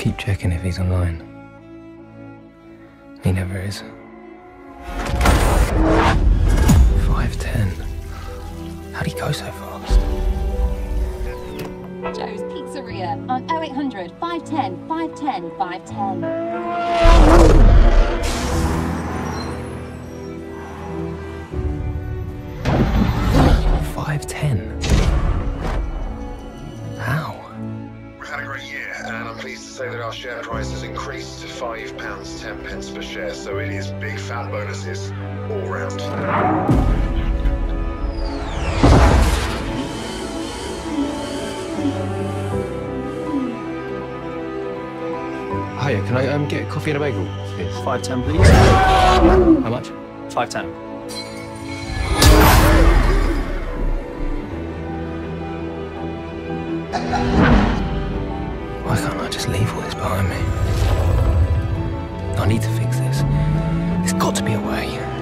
keep checking if he's online. He never is. 5:10. How'd he go so fast? Joe's Pizzeria on 0800 510 510 510. 5:10. How? We've had a great year, and I'm pleased to say that our share price has increased to £5.10 per share, so it is big fat bonuses all round. Hiya, can I get a coffee and a bagel, please? 510, please. How much? 510. Why can't I just leave all this behind me? I need to fix this. There's got to be a way.